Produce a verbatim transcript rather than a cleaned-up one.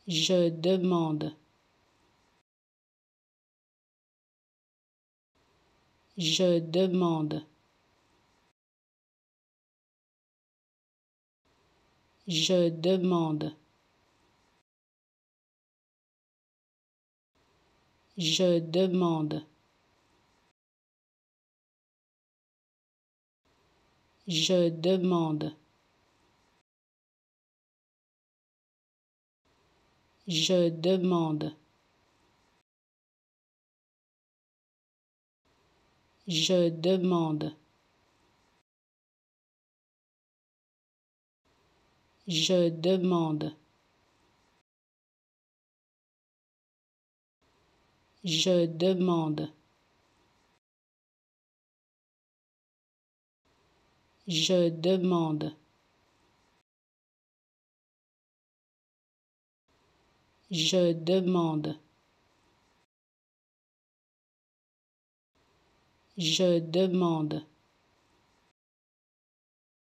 Je demande. Je demande. Je demande. Je demande. Je demande. Je demande. Je demande. Je demande. Je demande. Je demande. Je demande. Je demande.